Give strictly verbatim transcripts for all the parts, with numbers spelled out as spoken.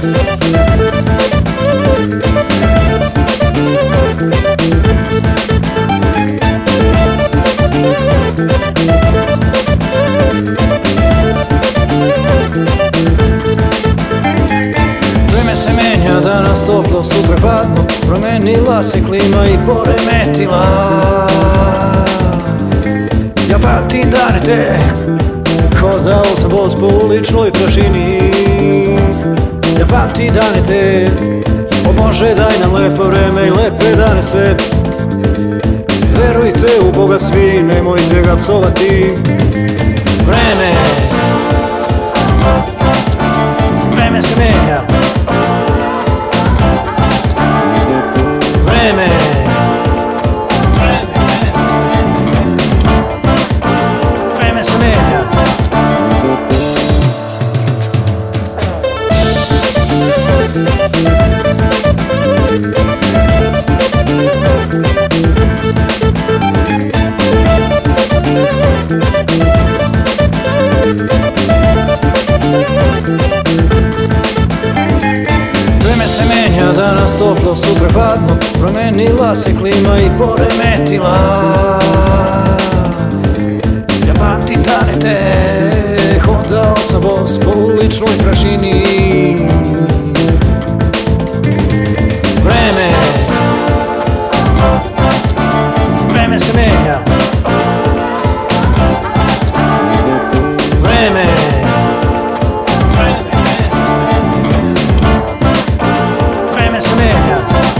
Vreme se menja, danas toplo, sutra hladno, promenila se klima i poremetila. Ja pamtim dane te, hodao sam bos po uličnoj prašini. Ja pamtim dane te, o Bože daj nam lepo vreme i lepe dane sve. Verujte u Boga svi, nemojte ga psovati. Vreme, vreme se menja. Vreme, vreme se menja. Vreme se menja, danas toplo, sutra hladno, promenila se klima i poremetila. Ja pamtim dane te, hodao sam bos po uličnoj prašini. Vreme, vreme se menja. Vreme, vreme se menja.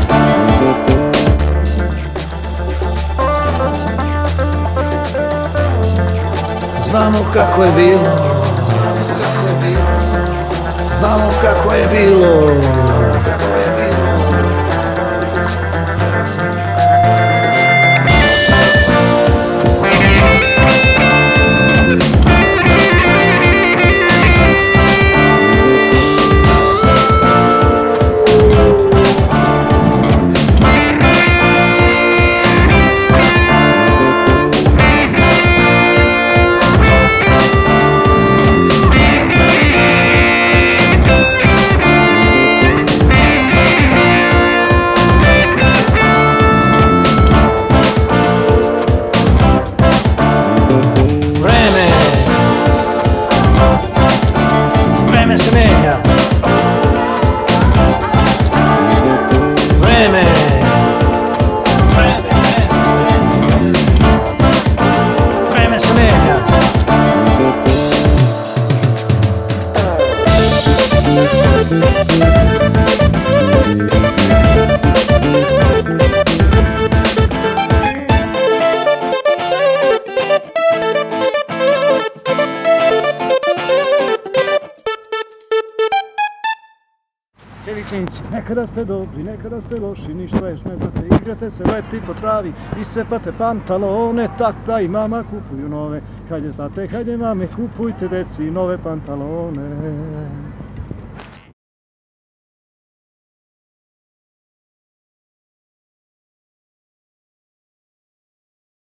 Znamo kako je bilo, znamo kako je bilo, znamo kako je bilo, kako je bilo. Vreme se menja. Vreme, vreme se menja. Evi klinci, nekada ste dobri, nekada ste loši, ništa još ne znate, igrate se leti po travi, iscepate pantalone, tata i mama kupuju nove. Hajde tate, hajde mame, kupujte deci nove pantalone.